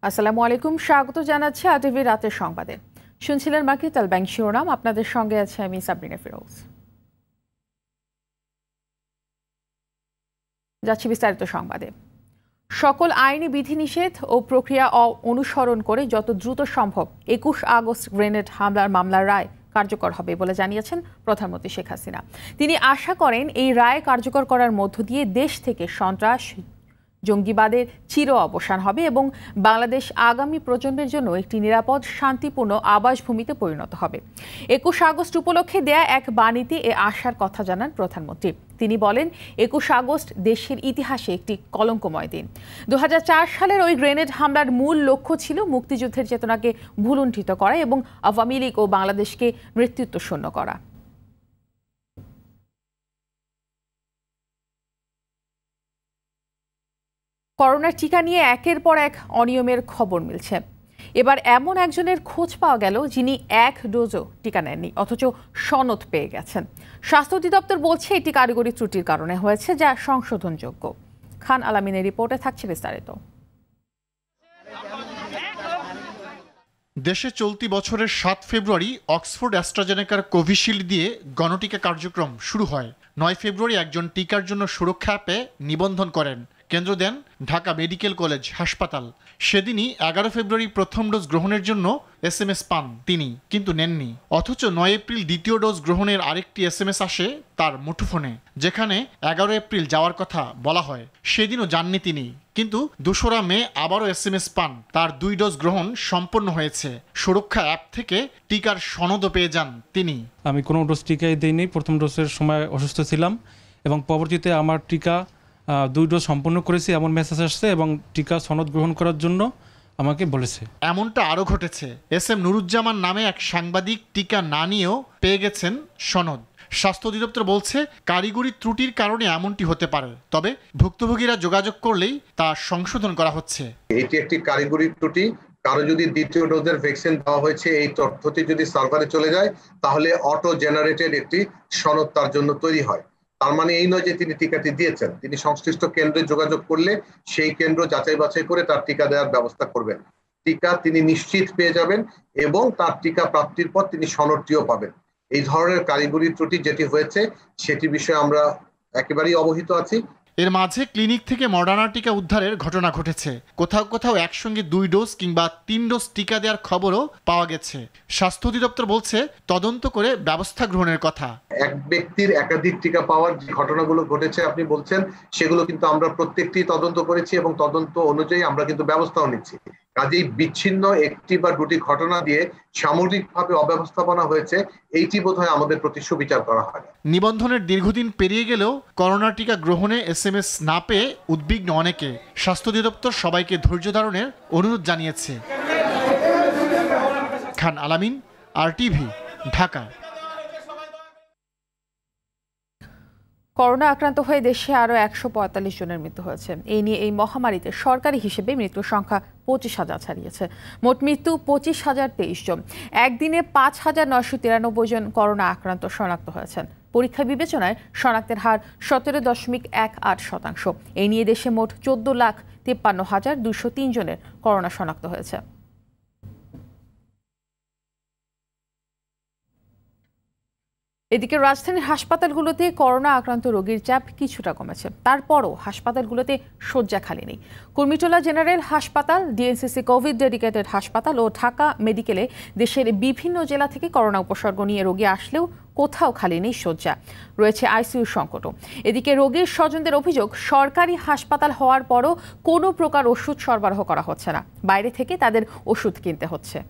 আসসালামু আলাইকুম, স্বাগত জানাচ্ছি আরটিভি রাতের সংবাদে। শুনছিলেন মার্কেট আল ব্যাংক শিরোনাম, আপনাদের সঙ্গে আছে আমি সাবরিনা ফিরোজ। যাচ্ছি বিস্তারিত সংবাদে। সকল আইনি বিধিনিষেধ ও প্রক্রিয়া অনুসরণ করে যত দ্রুত সম্ভব 21 আগস্ট গ্রেনেড হামলার মামলার রায় কার্যকর হবে বলে জানিয়েছেন প্রধানমন্ত্রী শেখ হাসিনা। তিনি আশা করেন এই রায় কার্যকর করার মধ্য দিয়ে দেশ থেকে সন্ত্রাস, জঙ্গিবাদের চির অবসান হবে এবং বাংলাদেশ আগামী প্রজন্মের জন্য একটি নিরাপদ, শান্তিপূর্ণ আবাসভূমিতে পরিণত হবে। 21 আগস্ট উপলক্ষে দেয়া এক বাণীতে এ আশার কথা জানান প্রধানমন্ত্রী। তিনি বলেন, 21 আগস্ট দেশের ইতিহাসে একটি কলঙ্কময় দিন। 2004 সালের ওই গ্রেনেড হামলার মূল লক্ষ্য ছিল মুক্তিযুদ্ধের চেতনাকে ভুলুণ্ঠিত করা এবং আওয়ামী লীগ ও বাংলাদেশকে নেতৃত্বশূন্য করা। করোনার টিকা নিয়ে একের পর এক অনিয়মের খবর মিলছে। এবার এমন একজনের খোঁজ পাওয়া গেল যিনি এক ডোজও টিকা নেননি, অথচ সনদ পেয়ে গেছেন। স্বাস্থ্য অধিদপ্তর বলছে এটি কারিগরি ত্রুটির কারণে হয়েছে, যা সংশোধনযোগ্য। খান আলামিনের রিপোর্টে থাকছে বিস্তারিত। দেশে চলতি বছরের 7 ফেব্রুয়ারি অক্সফোর্ড অ্যাস্ট্রাজেনেকার কোভিশিল্ড দিয়ে গণটিকা কার্যক্রম শুরু হয়। 9 ফেব্রুয়ারি একজন টিকার জন্য সুরক্ষা অ্যাপে নিবন্ধন করেন। কেন্দ্র দেন ঢাকা মেডিকেল কলেজ হাসপাতাল। সেদিনই 11 ফেব্রুয়ারি প্রথম ডোজ গ্রহণের জন্য SMS পান তিনি, কিন্তু নেননি। অথচ 9 এপ্রিল দ্বিতীয় ডোজ গ্রহণের আরেকটি SMS আসে তার মুঠোফোনে, যেখানে 11 এপ্রিল যাওয়ার কথা বলা হয়। সেদিনও যাননি তিনি, কিন্তু 2রা মে আবারও SMS পান তার 2 ডোজ গ্রহণ সম্পন্ন হয়েছে। সুরক্ষা অ্যাপ থেকে টিকার সনদও পেয়ে যান তিনি। আমি কোনো ডোজ টিকাই দিইনি, প্রথম ডোজের সময় অসুস্থ ছিলাম এবং পরবর্তীতে আমার টিকা 2 ডোজ সম্পন্ন করেছি এমন মেসেজ আসছে এবং টিকা সনদ গ্রহণ করার জন্য আমাকে বলেছে। এমনটা আরও ঘটেছে। SM নুরুজ্জামান নামে এক সাংবাদিক টিকা না নিয়েও পেয়ে গেছেন সনদ। স্বাস্থ্য অধিদপ্তর বলছে কারিগরি ত্রুটির কারণে এমনটি হতে পারে, তবে ভুক্তভোগীরা যোগাযোগ করলেই তা সংশোধন করা হচ্ছে। এটি একটি কারিগরি ত্রুটি। কারো যদি দ্বিতীয় ডোজের ভ্যাকসিন দেওয়া হয়েছে এই তথ্যটি যদি সার্ভারে চলে যায়, তাহলে অটো জেনারেটেড একটি সনদ তার জন্য তৈরি হয়। তার মানে এই নয় যে তিনি টিকাটি দিয়েছেন। তিনি সংশ্লিষ্ট কেন্দ্রে যোগাযোগ করলে সেই কেন্দ্র যাচাই বাছাই করে তার টিকা দেওয়ার ব্যবস্থা করবেন। টিকা তিনি নিশ্চিত পেয়ে যাবেন এবং তার টিকা প্রাপ্তির পর তিনি সনদটিও পাবেন। এই ধরনের কারিগরি ত্রুটি যেটি হয়েছে সেটি বিষয়ে আমরা একেবারেই অবহিত আছি। এর মাঝে ক্লিনিক থেকে মডার্না টিকা উদ্ধারের ঘটনা ঘটেছে। কোথাও কোথাও একসঙ্গে 2 ডোজ কিংবা 3 ডোজ টিকা দেওয়ার খবরও পাওয়া গেছে। স্বাস্থ্য অধিদপ্তর বলছে তদন্ত করে ব্যবস্থা গ্রহণের কথা। এক ব্যক্তির একাধিক টিকা পাওয়ার যে ঘটনাগুলো ঘটেছে আপনি বলছেন, সেগুলো কিন্তু আমরা প্রত্যেকটি তদন্ত করেছি এবং তদন্ত অনুযায়ী আমরা কিন্তু ব্যবস্থাও নিচ্ছি। কাজেই বিচ্ছিন্ন একটি বা দুটি ঘটনা দিয়ে সামগ্রিকভাবে অব্যবস্থাপনা হয়েছে, এইটি বোধহয় আমাদের প্রতি সুবিচার করা হয়। নিবন্ধনের দীর্ঘদিন পেরিয়ে গেলেও করোনা টিকা গ্রহণে SMS না পেয়ে উদ্বিগ্ন অনেকে। স্বাস্থ্য অধিদপ্তর সবাইকে ধৈর্য ধারণের অনুরোধ জানিয়েছে। খান আলামিন, RTV, ঢাকা। করোনা আক্রান্ত হয়ে দেশে আরও 145 জনের মৃত্যু হয়েছে। এই নিয়ে এই মহামারীতে সরকারি হিসেবে মৃত্যুর সংখ্যা 25,000 ছাড়িয়েছে। মোট মৃত্যু 25,023 জন। একদিনে 5,993 জন করোনা আক্রান্ত শনাক্ত হয়েছেন। পরীক্ষা বিবেচনায় শনাক্তের হার 17.18%। এই নিয়ে দেশে মোট 14,53,203 জনের করোনা শনাক্ত হয়েছে। এদিকে রাজধানীর হাসপাতালগুলোতে করোনা আক্রান্ত রোগীর চাপ কিছুটা কমেছে। তারপরও হাসপাতালগুলোতে শয্যা খালি নেই। কুর্মিটোলা জেনারেল হাসপাতাল, DNCC কোভিড ডেডিকেটেড হাসপাতাল ও ঢাকা মেডিকেলে দেশের বিভিন্ন জেলা থেকে করোনা উপসর্গ নিয়ে রোগী আসলেও কোথাও খালি নেই শয্যা। রয়েছে ICU সংকটও। এদিকে রোগীর স্বজনদের অভিযোগ, সরকারি হাসপাতাল হওয়ার পরও কোনো প্রকার ওষুধ সরবরাহ করা হচ্ছে না, বাইরে থেকে তাদের ওষুধ কিনতে হচ্ছে।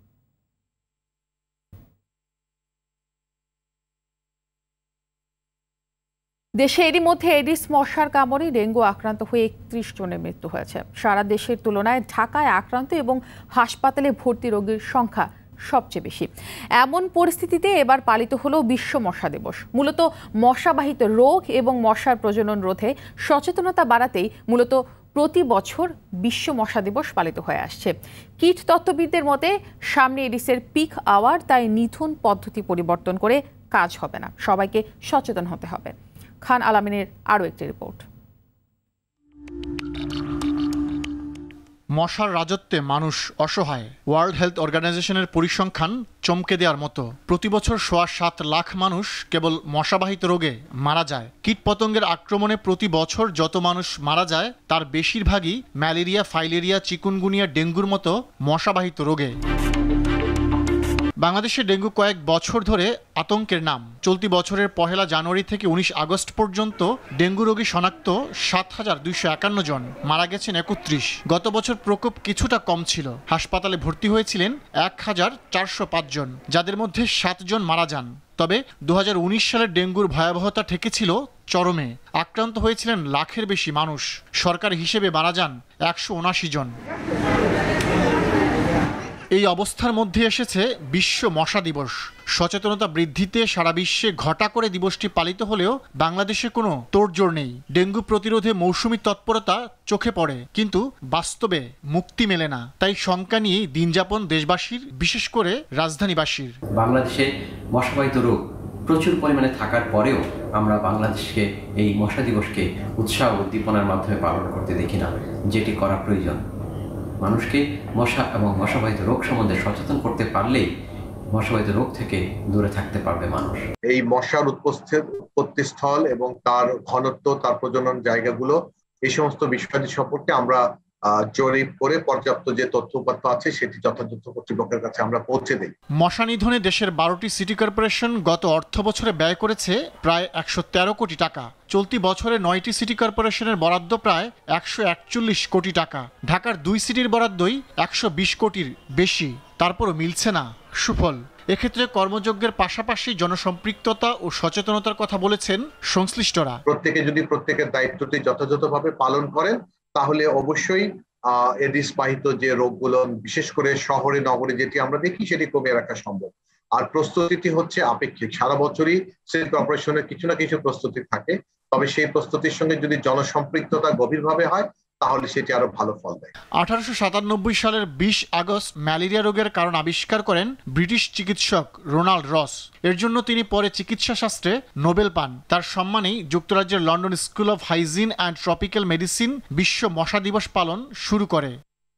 দেশে এরই মধ্যে এডিস মশার কামড়ে ডেঙ্গু আক্রান্ত হয়ে 31 জনের মৃত্যু হয়েছে। সারা দেশের তুলনায় ঢাকায় আক্রান্ত এবং হাসপাতালে ভর্তি রোগীর সংখ্যা সবচেয়ে বেশি। এমন পরিস্থিতিতে এবার পালিত হলো বিশ্ব মশা দিবস। মূলত মশাবাহিত রোগ এবং মশার প্রজনন রোধে সচেতনতা বাড়াতেই মূলত প্রতি বছর বিশ্ব মশা দিবস পালিত হয়ে আসছে। কীট তত্ত্ববিদদের মতে সামনে এডিসের পিক আওয়ার, তাই নিধন পদ্ধতি পরিবর্তন করে কাজ হবে না, সবাইকে সচেতন হতে হবে। খান আলামিনের আরও একটি রিপোর্ট। মশার রাজত্বে মানুষ অসহায়। ওয়ার্ল্ড হেলথ অর্গানাইজেশনের পরিসংখ্যান চমকে দেওয়ার মতো। প্রতি বছর ৭.৫ লাখ মানুষ কেবল মশাবাহিত রোগে মারা যায়। কীটপতঙ্গের আক্রমণে প্রতি বছর যত মানুষ মারা যায় তার বেশিরভাগই ম্যালেরিয়া, ফাইলেরিয়া, চিকুনগুনিয়া, ডেঙ্গুর মতো মশাবাহিত রোগে। বাংলাদেশে ডেঙ্গু কয়েক বছর ধরে আতঙ্কের নাম। চলতি বছরের ১ জানুয়ারি থেকে ১৯ আগস্ট পর্যন্ত ডেঙ্গু রোগী শনাক্ত ৭,২৫১ জন, মারা গেছেন ৩১। গত বছর প্রকোপ কিছুটা কম ছিল। হাসপাতালে ভর্তি হয়েছিলেন ১,৪০৫ জন, যাদের মধ্যে ৭ জন মারা যান। তবে ২০১৯ সালের ডেঙ্গুর ভয়াবহতা ঠেকেছিল চরমে। আক্রান্ত হয়েছিলেন লাখের বেশি মানুষ। সরকারি হিসেবে মারা যান ১৭৯ জন। এই অবস্থার মধ্যে এসেছে বিশ্ব মশা দিবস। সচেতনতা বৃদ্ধিতে সারা বিশ্বে ঘটা করে দিবসটি পালিত হলেও বাংলাদেশে কোনো তোড়জোড় নেই। ডেঙ্গু প্রতিরোধে মৌসুমি তৎপরতা চোখে পড়ে, কিন্তু বাস্তবে মুক্তি মেলে না। তাই শঙ্কা নিয়েই দিনযাপন দেশবাসীর, বিশেষ করে রাজধানীবাসীর। বাংলাদেশে মশাবাহিত রোগ প্রচুর পরিমাণে থাকার পরেও আমরা বাংলাদেশকে এই মশা দিবসকে উৎসাহ উদ্দীপনার মাধ্যমে পালন করতে দেখি না, যেটি করা প্রয়োজন। মানুষকে মশা এবং মশাবাহিত রোগ সম্বন্ধে সচেতন করতে পারলেই মশাবাহিত রোগ থেকে দূরে থাকতে পারবে মানুষ। এই মশার উৎপত্তিস্থল এবং তার ঘনত্ব, তার প্রজনন জায়গাগুলো, এই সমস্ত বিষয়াদি সম্পর্কে আমরা জরিপ করে পর্যাপ্ত যে তথ্য উপাত্ত আছে সেটি যথাযথ কর্তৃপক্ষের কাছে আমরা পৌঁছে দিই। মশা নিধনে দেশের 12টি সিটি কর্পোরেশন গত অর্থ বছরে ব্যয় করেছে প্রায় ১১৩ কোটি টাকা। চলতি বছরে 9টি সিটি কর্পোরেশনের বরাদ্দ প্রায় ১৪১ কোটি টাকা। ঢাকার 2 সিটির বরাদ্দই ১২০ কোটির বেশি। তারপরও মিলছে না সুফল। এক্ষেত্রে কর্মযজ্ঞের পাশাপাশি জনসম্পৃক্ততা ও সচেতনতার কথা বলেছেন সংশ্লিষ্টরা। প্রত্যেকে যদি প্রত্যেকের দায়িত্বটি যথাযথভাবে পালন করেন তাহলে অবশ্যই এডিস বাহিত যে রোগগুলো বিশেষ করে শহরে নগরে যেটি আমরা দেখি সেটি কমিয়ে রাখা সম্ভব। আর প্রস্তুতিটি হচ্ছে আপেক্ষিক। সারা বছরই সিটি কর্পোরেশনের কিছু না কিছু প্রস্তুতি থাকে, তবে সেই প্রস্তুতির সঙ্গে যদি জনসম্পৃক্ততা গভীরভাবে হয় তাহলে সেটি আরো ভালো ফল দেয়। 1897 সালের 20 আগস্ট ম্যালেরিয়া রোগের কারণ আবিষ্কার করেন ব্রিটিশ চিকিৎসক রোনাল্ড রস। এর জন্য তিনি পরে চিকিৎসা শাস্ত্রে নোবেল পান। তার সম্মানেই যুক্তরাজ্যের London school of hygiene and tropical medicine বিশ্ব মশা দিবস পালন শুরু করে।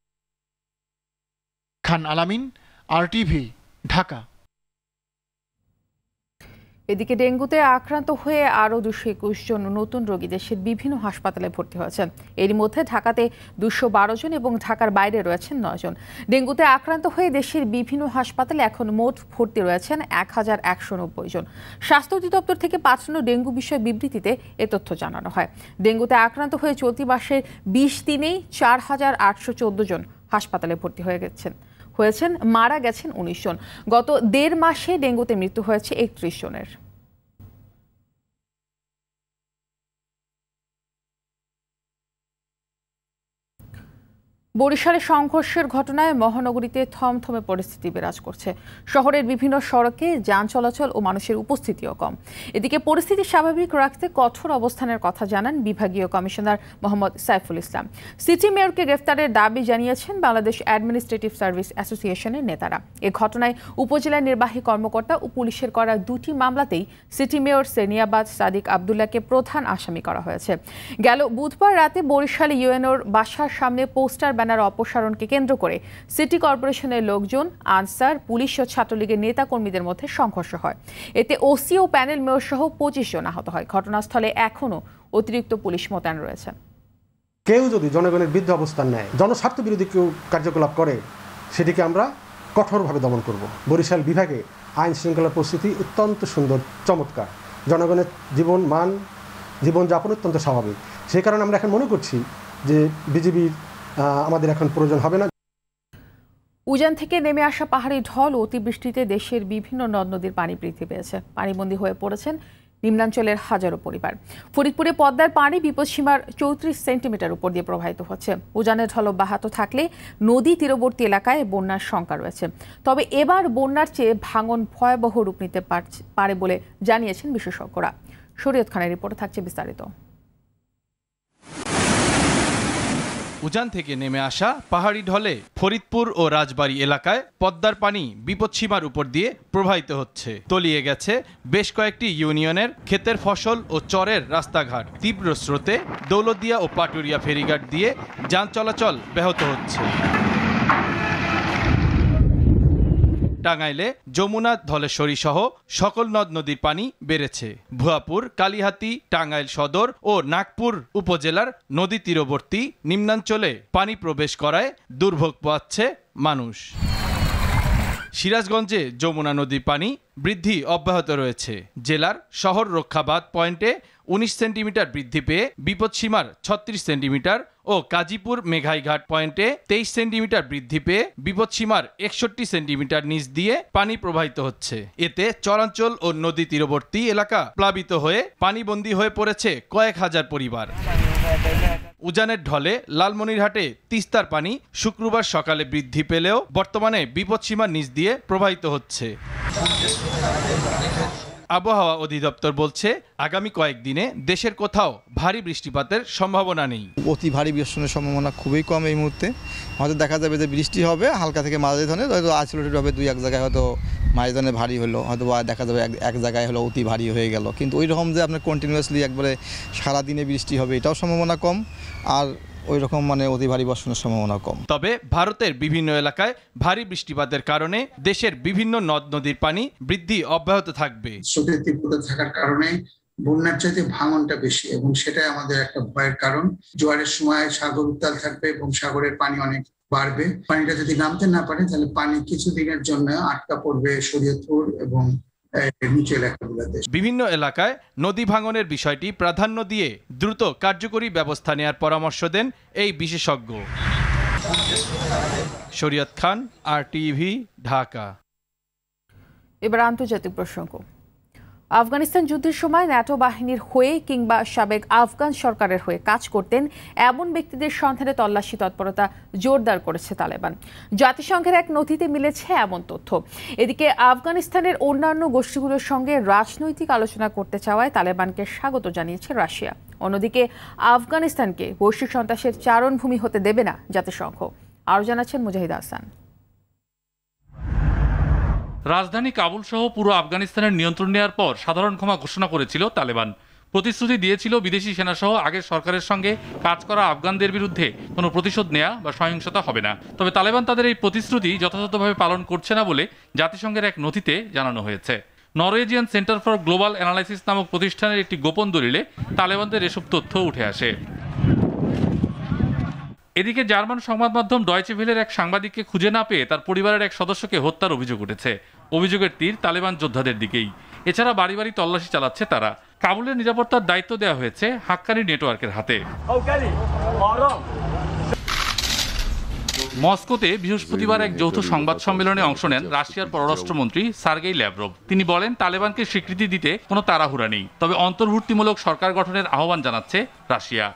খান আলামিন, RTV, ঢাকা। এদিকে ডেঙ্গুতে আক্রান্ত হয়ে আরও 221 জন নতুন রোগী দেশের বিভিন্ন হাসপাতালে ভর্তি হয়েছেন। এর মধ্যে ঢাকাতে 212 জন এবং ঢাকার বাইরে রয়েছেন 9 জন। ডেঙ্গুতে আক্রান্ত হয়ে দেশের বিভিন্ন হাসপাতালে এখন মোট ভর্তি রয়েছেন 1190 জন। স্বাস্থ্য অধিদপ্তর থেকে পাঠানো ডেঙ্গু বিষয় বিবৃতিতে এ তথ্য জানানো হয়। ডেঙ্গুতে আক্রান্ত হয়ে চলতি মাসের 20 দিনেই 4814 জন হাসপাতালে ভর্তি হয়েছেন, মারা গেছেন 19 জন। গত 1.5 মাসে ডেঙ্গুতে মৃত্যু হয়েছে 31 জনের। বরিশালে সংঘর্ষের ঘটনায় মহানগরীতে থমথমে পরিস্থিতি বিরাজ করছে। শহরের বিভিন্ন সড়কে যান চলাচল ও মানুষের উপস্থিতিও কম। এদিকে পরিস্থিতি স্বাভাবিক রাখতে কঠোর অবস্থানের কথা জানান বিভাগীয় কমিশনার মোহাম্মদ সাইফুল ইসলাম। সিটি মেয়রকে গ্রেফতারের দাবি জানিয়েছেন বাংলাদেশ অ্যাডমিনিস্ট্রেটিভ সার্ভিস অ্যাসোসিয়েশনের নেতারা। এ ঘটনায় উপজেলা নির্বাহী কর্মকর্তা ও পুলিশের করা 2টি মামলাতেই সিটি মেয়র সেনিয়াবাদ সাদিক আবদুল্লাহকে প্রধান আসামি করা হয়েছে। গেল বুধবার রাতে বরিশালে ইউএনওর বাসার সামনে পোস্টার অপসারণকে কেন্দ্র করে সিটি কর্পোরেশনের লোকজন, আনসার, পুলিশ ও ছাত্রলীগের নেতাকর্মীদের মধ্যে সংঘর্ষ হয়। এতে ওসি ও প্যানেল মেয়র সহ 25 জন আহত হয়। ঘটনাস্থলে এখনও অতিরিক্ত পুলিশ মোতায়েন রয়েছে। কেউ যদি জনগণের বিরুদ্ধে অবস্থান নেয়, জনস্বার্থ বিরোধী কেউ কার্যকলাপ করে, সেটিকে আমরা কঠোরভাবে দমন করব। বরিশাল বিভাগে আইন শৃঙ্খলা পরিস্থিতি অত্যন্ত সুন্দর, চমৎকার। জনগণের জীবনযাপন অত্যন্ত স্বাভাবিক। সেই কারণে আমরা এখন মনে করছি যে বিজিবির আমাদের এখন প্রয়োজন হবে না। উজান থেকে নেমে আসা পাহাড়ি ঢল ও অতিবৃষ্টিতে দেশের বিভিন্ন নদ নদীর পানি বৃদ্ধি পেয়েছে। পানিবন্দী হয়ে পড়েছেন নিম্নাঞ্চলের হাজারো পরিবার। ফরিদপুরে পদ্মার পানি বিপদসীমার 34 সেন্টিমিটার উপর দিয়ে প্রবাহিত হচ্ছে। উজানের ঢল অব্যাহত থাকলে নদী তীরবর্তী এলাকায় বন্যার শঙ্কা রয়েছে। তবে এবার বন্যার চেয়ে ভাঙন ভয়াবহ রূপ নিতে পারে বলে জানিয়েছেন বিশেষজ্ঞরা। শরীয়ত খানের রিপোর্টে থাকছে বিস্তারিত। উজান থেকে নেমে আসা পাহাড়ি ঢলে ফরিদপুর ও রাজবাড়ী এলাকায় পদ্মার পানি বিপদসীমার উপর দিয়ে প্রবাহিত হচ্ছে। তলিয়ে গেছে বেশ কয়েকটি ইউনিয়নের ক্ষেতের ফসল ও চরের রাস্তাঘাট। তীব্র স্রোতে দৌলতদিয়া ও পাটুরিয়া ফেরিঘাট দিয়ে যান চলাচল ব্যাহত হচ্ছে। টাঙ্গাইলে যমুনা, ধলেশ্বরী সহ সকল নদ নদীর পানি বেড়েছে। ভুয়াপুর, কালিহাতী, টাঙ্গাইল সদর ও নাগপুর উপজেলার নদী তীরবর্তী নিম্নাঞ্চলে পানি প্রবেশ করায় দুর্ভোগ পোহাচ্ছে মানুষ। সিরাজগঞ্জে যমুনা নদীর পানি বৃদ্ধি অব্যাহত রয়েছে। জেলার শহর রক্ষাবাদ পয়েন্টে 19 সেন্টিমিটার বৃদ্ধি পেয়ে বিপদসীমার 36 সেন্টিমিটার ও কাজীপুর মেঘাইঘাট পয়েন্টে 23 সেন্টিমিটার বৃদ্ধি পেয়ে বিপদসীমার 61 সেন্টিমিটার নিচ দিয়ে পানি প্রবাহিত হচ্ছে। এতে চরাঞ্চল ও নদী তীরবর্তী এলাকা প্লাবিত হয়ে পানিবন্দী হয়ে পড়েছে কয়েক হাজার পরিবার। উজানের ঢলে লালমনিরহাটে তিস্তার পানি শুক্রবার সকালে বৃদ্ধি পেলেও বর্তমানে বিপদসীমার নিচ দিয়ে প্রবাহিত হচ্ছে। আবহাওয়া অধিদপ্তর বলছে আগামী কয়েকদিনে দেশের কোথাও ভারী বৃষ্টিপাতের সম্ভাবনা নেই। অতি ভারী বৃষ্টির সম্ভাবনা খুবই কম এই মুহূর্তে। হয়তো দেখা যাবে যে বৃষ্টি হবে হালকা থেকে মাঝারি ধরনের, হয়তো আইসোলেটেড হবে, দুই এক জায়গায় হয়তো মাঝারি ধরনের ভারী হলো, হয়তো দেখা যাবে এক জায়গায় হলো অতি ভারী হয়ে গেল। কিন্তু ওই রকম যে আপনার কন্টিনিউয়াসলি একবারে সারাদিনে বৃষ্টি হবে এটাও সম্ভাবনা কম, আর ওই রকম অতি ভারী বর্ষণের সম্ভাবনা কম। তবে ভারতের বিভিন্ন এলাকায় ভারী বৃষ্টিপাতের কারণে দেশের বিভিন্ন নদ নদীর পানি বৃদ্ধি অব্যাহত থাকবে। স্রোতের তীব্রতা থাকার কারণে বন্যার চাইতে ভাঙনটা বেশি এবং সেটাই আমাদের একটা ভয়ের কারণ। জোয়ারের সময় সাগর উত্তাল থাকবে এবং সাগরের পানি অনেক বাড়বে। পানিটা যদি নামতে না পারে তাহলে পানি কিছুদিনের জন্য আটকা পড়বে শরীয়তপুর এবং বিভিন্ন এলাকায় নদী ভাঙনের বিষয়টি প্রাধান্য দিয়ে দ্রুত কার্যকরী ব্যবস্থা নেওয়ার পরামর্শ দেন এই বিশেষজ্ঞ। শরীয়ত খান, RTV, ঢাকা। এবার আন্তর্জাতিক প্রসঙ্গ। আফগানিস্তান যুদ্ধের সময় ন্যাটো বাহিনীর হয়ে কিংবা সাবেক আফগান সরকারের হয়ে কাজ করতেন এমন ব্যক্তিদের সন্ধানে তল্লাশি তৎপরতা জোরদার করেছে তালেবান। জাতিসংঘের এক নথিতে মিলেছে এমন তথ্য। এদিকে আফগানিস্তানের অন্যান্য গোষ্ঠীগুলোর সঙ্গে রাজনৈতিক আলোচনা করতে চাওয়ায় তালেবানকে স্বাগত জানিয়েছে রাশিয়া। অন্যদিকে আফগানিস্তানকে বৈশ্বিক সন্ত্রাসের চারণভূমি হতে দেবে না জাতিসংঘ। আরও জানাচ্ছেন মুজাহিদ হাসান। রাজধানী কাবুল সহ পুরো আফগানিস্তানের নিয়ন্ত্রণ নেওয়ার পর সাধারণ ক্ষমা ঘোষণা করেছিল তালেবান। প্রতিশ্রুতি দিয়েছিল বিদেশি সেনাসহ আগের সরকারের সঙ্গে কাজ করা আফগানদের বিরুদ্ধে কোনো প্রতিশোধ নেওয়া বা সহিংসতা হবে না। তবে তালেবান তাদের এই প্রতিশ্রুতি যথাযথভাবে পালন করছে না বলে জাতিসংঘের এক নথিতে জানানো হয়েছে। Norwegian centre for global analysis নামক প্রতিষ্ঠানের একটি গোপন দলিলে তালেবানদের এসব তথ্য উঠে আসে। এদিকে জার্মান সংবাদ মাধ্যম ডয়েচে ভেলের এক সাংবাদিককে খুঁজে না পেয়ে তার পরিবারের এক সদস্যকে হত্যার অভিযোগ উঠেছে। অভিযোগের তীর তালেবান যোদ্ধাদের দিকেই। এছাড়া বাড়ি বাড়ি তল্লাশি চালাচ্ছে তারা। কাবুলের নিরাপত্তার দায়িত্ব দেওয়া হয়েছে হাক্কানি নেটওয়ার্কের হাতে। মস্কোতে বৃহস্পতিবার এক যৌথ সংবাদ সম্মেলনে অংশ নেন রাশিয়ার পররাষ্ট্রমন্ত্রী সার্গেই ল্যাভরভ। তিনি বলেন তালেবানকে স্বীকৃতি দিতে কোনো তাড়াহুড়া নেই, তবে অন্তর্ভুক্তিমূলক সরকার গঠনের আহ্বান জানাচ্ছে রাশিয়া।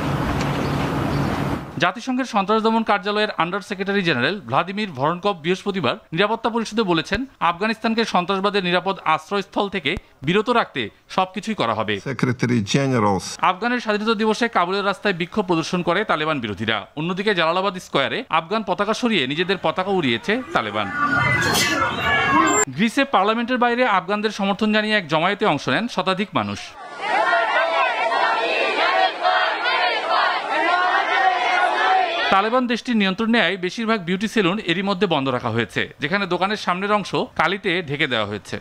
জাতিসংঘের সন্ত্রাস দমন কার্যালয়ের under secretary general Vladimir Voronkov বৃহস্পতিবার নিরাপত্তা পরিষদে বলেছেন আফগানিস্তানকে সন্ত্রাসবাদের নিরাপদ আশ্রয়স্থল থেকে বিরত রাখতে সবকিছুই করা হবে। আফগানের স্বাধীনতা দিবসে কাবুলের রাস্তায় বিক্ষোভ প্রদর্শন করে তালেবান বিরোধীরা। অন্যদিকে জালালাবাদ স্কোয়ারে আফগান পতাকা সরিয়ে নিজেদের পতাকা উড়িয়েছে তালেবান। গ্রিসে পার্লামেন্টের বাইরে আফগানদের সমর্থন জানিয়ে এক জমায়েতে অংশ নেন শতাধিক মানুষ। তালেবান দেশটির নিয়ন্ত্রণ নেয় বেশিরভাগ বিউটি সেলুন এরই মধ্যে বন্ধ রাখা হয়েছে, যেখানে দোকানের সামনের অংশ কালিতে ঢেকে দেওয়া হয়েছে।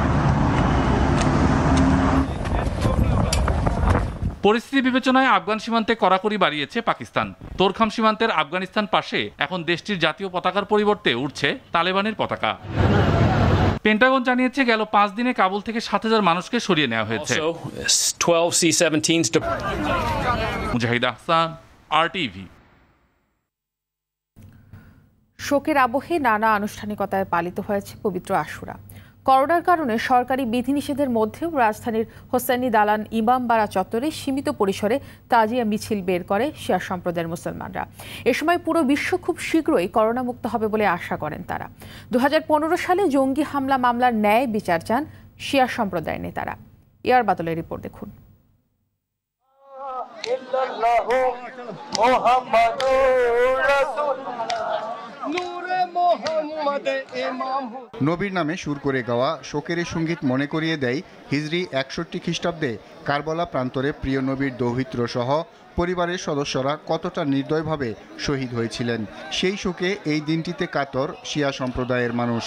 পরিস্থিতি বিবেচনায় আফগান সীমান্তে কড়াকড়ি বাড়িয়েছে পাকিস্তান। তোরখাম সীমান্তের আফগানিস্তান পাশে এখন দেশটির জাতীয় পতাকার পরিবর্তে উঠছে তালেবানের পতাকা। পেন্টাগন জানিয়েছে গেল 5 দিনে কাবুল থেকে 7,000 মানুষকে সরিয়ে নেওয়া হয়েছে। মুজাহিদ হাসান, RTV। শোকের আবহে নানা আনুষ্ঠানিকতায় পালিত হয়েছে পবিত্র আশুরা। করোনার কারণে সরকারি বিধিনিষেধের মধ্যেও রাজধানীর হোসেনি দালান ইমামবাড়া চত্বরে সীমিত পরিসরে তাজিয়া মিছিল বের করে শিয়া সম্প্রদায়ের মুসলমানরা। এ সময় পুরো বিশ্ব খুব শীঘ্রই করোনা মুক্ত হবে বলে আশা করেন তারা। 2015 সালে জঙ্গি হামলা মামলার ন্যায় বিচার চান শিয়া সম্প্রদায়ের নেতারা। ইয়ার বাদলের রিপোর্ট দেখুন। ইল্লাল্লাহু মুহাম্মাদুর রাসূলুল্লাহ নূরে মুহাম্মদ ইমাম। নবীর নামে সুর করে গাওয়া শোকের সঙ্গীত মনে করিয়ে দেয় হিজরি 61 খ্রিস্টাব্দে কারবালা প্রান্তরে প্রিয় নবীর দৌহিত্র সহ পরিবারের সদস্যরা কতটা নির্দয়ভাবে শহীদ হয়েছিলেন। সেই শোকে এই দিনটিতে কাতর শিয়া সম্প্রদায়ের মানুষ।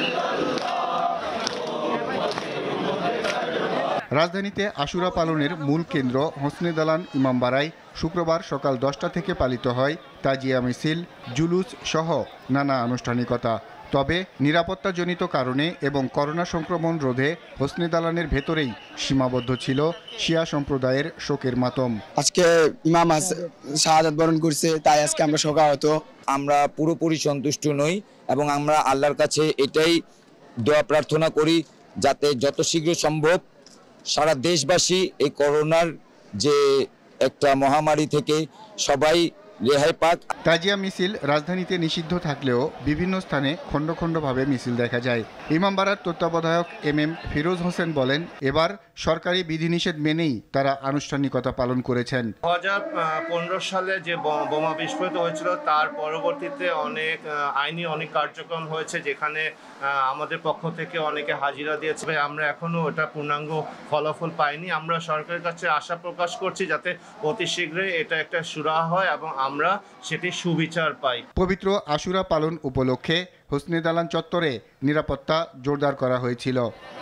রাজধানীতে আশুরা পালনের মূল কেন্দ্র হোসনে দালান ইমামবাড়ায় শুক্রবার সকাল 10টা থেকে পালিত হয় তাজিয়া মিছিল, জুলুস সহ নানা আনুষ্ঠানিকতা। তবে নিরাপত্তাজনিত কারণে এবং করোনা সংক্রমণ রোধে হোসনে দালানের ভেতরেই সীমাবদ্ধ ছিল শিয়া সম্প্রদায়ের শোকের মাতম। আজকে ইমাম শাহাদাত বরণ করছে, তাই আজকে আমরা শোকাহত। আমরা পুরোপুরি সন্তুষ্ট নই এবং আমরা আল্লাহর কাছে এটাই দোয়া প্রার্থনা করি যাতে যত শীঘ্র সম্ভব সারা দেশবাসী এই করোনার যে একটা মহামারী থেকে সবাই রেহাই পাক। তাজিয়া মিছিল রাজধানীতে নিষিদ্ধ থাকলেও বিভিন্ন স্থানে খণ্ড খণ্ডভাবে মিছিল দেখা যায়। ইমামবাড়ার তত্ত্বাবধায়ক MM ফিরোজ হোসেন বলেন, এবার সরকারি বিধিনিষেধ মেনেই তারা আনুষ্ঠানিকতা পালন করেছেন। 2015 সালে যে বোমা বিস্ফোরিত হয়েছিল তার পরবর্তীতে আইনি অনেক কার্যক্রম হয়েছে, যেখানে আমাদের পক্ষ থেকে অনেকে হাজিরা দিয়েছে। আমরা এখনো এটা পূর্ণাঙ্গ ফলাফল পাইনি। আমরা সরকারের কাছে আশা প্রকাশ করছি যাতে অতি শীঘ্রই এটা একটা সুরাহা হয় এবং আমরা সেটি সুবিচার পাই। পবিত্র আশুরা পালন উপলক্ষে হোসনে দালান চত্বরে নিরাপত্তা জোরদার করা হয়েছিল।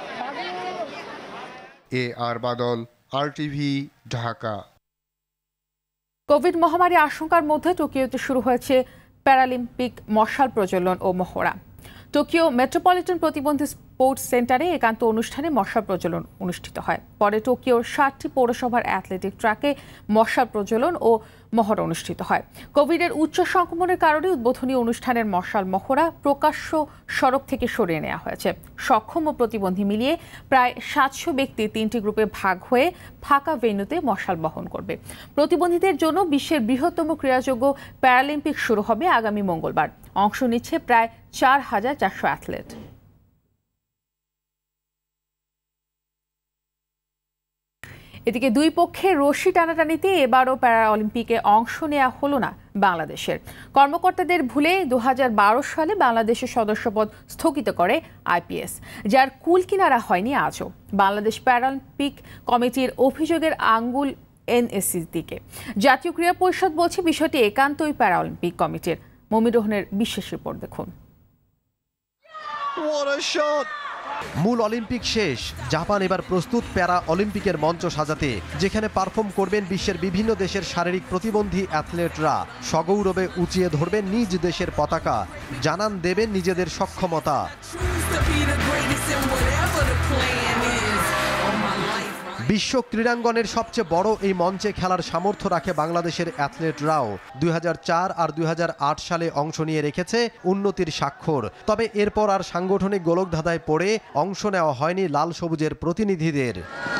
AR Badal, RTV, Dhaka. Covid মহামারী আশঙ্কার মধ্যে টোকিওতে শুরু হয়েছে প্যারালিম্পিক মশাল প্রজ্বলন ও মহড়া। টোকিও মেট্রোপলিটন প্রতিবন্ধী স্পোর্টস সেন্টারে একান্ত অনুষ্ঠানে মশাল প্রজ্বলন অনুষ্ঠিত হয়। পরে টোকিওর 7টি পৌরসভার অ্যাথলেটিক ট্র্যাকে মশাল প্রজ্বলন ও মহড়া অনুষ্ঠিত হয়। কোভিডের উচ্চ সংক্রমণের কারণে উদ্বোধনী অনুষ্ঠানের মশাল মহড়া প্রকাশ্য সড়ক থেকে সরিয়ে নেওয়া হয়েছে। সক্ষম ও প্রতিবন্ধী মিলিয়ে প্রায় 700 ব্যক্তি 3টি গ্রুপে ভাগ হয়ে ফাঁকা ভেন্যুতে মশাল বহন করবে। প্রতিবন্ধীদের জন্য বিশ্বের বৃহত্তম ক্রীড়াযোগ্য প্যারালিম্পিক শুরু হবে আগামী মঙ্গলবার। অংশ নিচ্ছে প্রায় 4400 অ্যাথলেট। এদিকে দুই পক্ষের রশি টানাটানিতে এবারও প্যারা অলিম্পিকে অংশ নেওয়া হলো না বাংলাদেশের। কর্মকর্তাদের ভুলে 2012 সালে বাংলাদেশের সদস্যপদ স্থগিত করে IPS, যার কুল কিনারা হয়নি আজও। বাংলাদেশ প্যারালিম্পিক কমিটির অভিযোগের আঙ্গুল NSC's দিকে। জাতীয় ক্রীড়া পরিষদ বলছে বিষয়টি একান্তই প্যারা অলিম্পিক কমিটির। মমির রহনের বিশেষ রিপোর্ট দেখুন। মূল অলিম্পিক শেষ, জাপান এবার প্রস্তুত প্যারা অলিম্পিকের মঞ্চ সাজাতে, যেখানে পারফর্ম করবেন বিশ্বের বিভিন্ন দেশের শারীরিক প্রতিবন্ধী অ্যাথলেটরা। সগৌরবে উঁচিয়ে ধরবেন নিজ দেশের পতাকা, জানান দেবেন নিজেদের সক্ষমতা। বিশ্ব ক্রীড়াঙ্গনের সবচেয়ে বড় এই মঞ্চে খেলার সামর্থ্য রাখে বাংলাদেশের অ্যাথলেটরাও। 2004 আর 2008 সালে অংশ নিয়ে রেখেছে উন্নতির স্বাক্ষর। তবে এরপর আর সাংগঠনিক গোলকধাঁধায় পড়ে অংশ নেওয়া হয়নি লাল সবুজের প্রতিনিধিদের।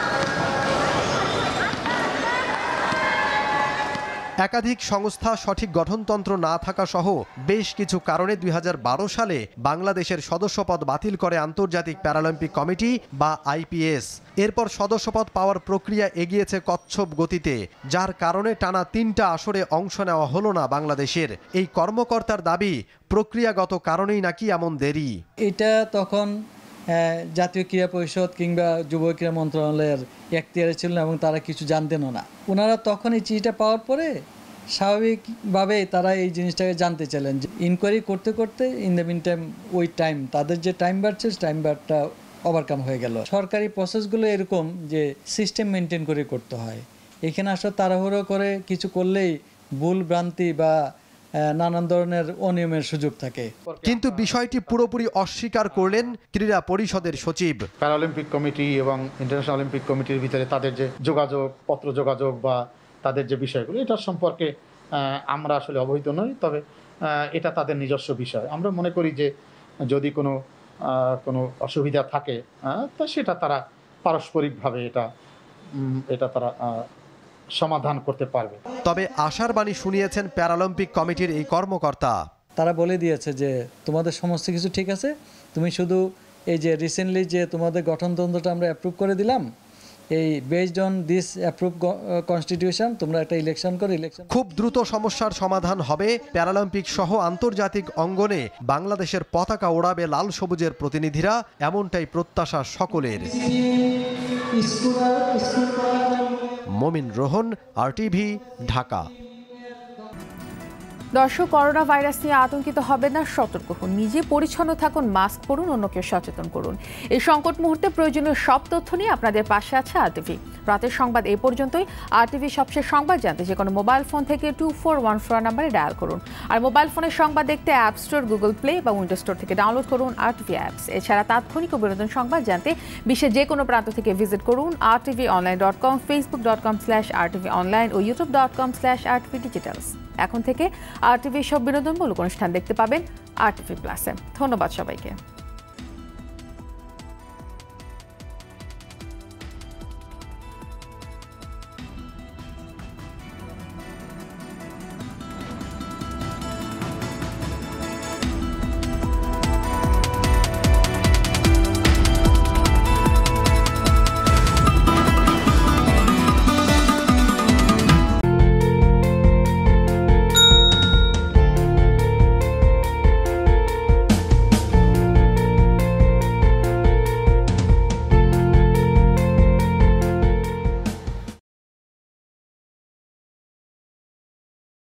একাধিক সংস্থা, সঠিক গঠনতন্ত্র না থাকা সহ বেশ কিছু কারণে 2012 সালে বাংলাদেশের সদস্যপদ বাতিল করে আন্তর্জাতিক প্যারালিম্পিক কমিটি বা IPS। এরপর সদস্যপদ পাওয়ার প্রক্রিয়া এগিয়েছে কচ্ছপ গতিতে, যার কারণে টানা 3টা আসরে অংশ নেওয়া হলো না বাংলাদেশের। এই কর্মকর্তার দাবি, প্রক্রিয়াগত কারণেই নাকি এমন দেরি। এটা তখন জাতীয় ক্রীড়া পরিষদ কিংবা যুব ক্রীড়া মন্ত্রণালয়ের এখতিয়ারে ছিল না এবং তারা কিছু জানতেনও না। ওনারা তখন এই চিঠিটা পাওয়ার পরে স্বাভাবিকভাবে তারা এই জিনিসটাকে জানতে চাইলেন। যে ইনকোয়ারি করতে করতে ইন দ্য মিন টাইম ওই টাইম তাদের যে টাইম বাড়ছে টাইম বারটা ওভারকাম হয়ে গেল। সরকারি প্রসেসগুলো এরকম যে সিস্টেম মেনটেন করে করতে হয়। এখানে আসলে তাড়াহুড়ো করে কিছু করলেই ভুল ভ্রান্তি বা নানান ধরনের অনিয়মের সুযোগ থাকে। কিন্তু বিষয়টি পুরোপুরি অস্বীকার করলেন ক্রীড়া পরিষদের সচিব। প্যারালিম্পিক কমিটি এবং ইন্টারন্যাশনাল অলিম্পিক কমিটির ভিতরে তাদের যে যোগাযোগ, পত্র যোগাযোগ বা তাদের যে বিষয়গুলো, এটার সম্পর্কে আমরা আসলে অবহিত নই। তবে এটা তাদের নিজস্ব বিষয়। আমরা মনে করি যে যদি কোনো অসুবিধা থাকে তা সেটা তারা পারস্পরিকভাবে এটা তারা সমাধান করতে পারবে। তবে আশার বাণী শুনিয়েছেন প্যারালিম্পিক কমিটির এই কর্মকর্তা। তারা বলে দিয়েছে যে তোমাদের সমস্ত কিছু ঠিক আছে, তুমি শুধু এই যে রিসেন্টলি যে তোমাদের গঠনতন্ত্রটা আমরা অ্যাপ্রুভ করে দিলাম, এই based on this approve constitution তোমরা একটা ইলেকশন করে ইলেকশন। খুব দ্রুত সমস্যার সমাধান হবে। প্যারালিম্পিক সহ আন্তর্জাতিক অঙ্গনে বাংলাদেশের পতাকা ওড়াবে লাল সবুজের প্রতিনিধিরা, এমনটাই প্রত্যাশা সকলের। মমিন রোহন, RTV, ঢাকা। দর্শক, করোনা ভাইরাস নিয়ে আতঙ্কিত হবেন না, সতর্ক হন, নিজে পরিচ্ছন্ন থাকুন, মাস্ক পরুন, অন্যকে সচেতন করুন। এই সংকট মুহূর্তে প্রয়োজনীয় সব তথ্য নিয়ে আপনাদের পাশে আছে RTV। রাতের সংবাদ এই পর্যন্তই। RTV সবশেষ সংবাদ জানতে যে কোনো মোবাইল ফোন থেকে 2414 নাম্বারে ডায়াল করুন। আর মোবাইল ফোনের সংবাদ দেখতে অ্যাপ স্টোর, গুগল প্লে বা উইন্ডোজ স্টোর থেকে ডাউনলোড করুন RTV অ্যাপস। এছাড়া তাৎক্ষণিক ও বিনোদন সংবাদ জানতে বিশ্বের যে কোনো প্রান্ত থেকে ভিজিট করুন rtvonline.com, facebook.com/rtvonline ও youtube.com/rtvdigitals। এখন থেকে RTV সব বিনোদনমূলক অনুষ্ঠান দেখতে পাবেন RTV প্লাসে। ধন্যবাদ সবাইকে।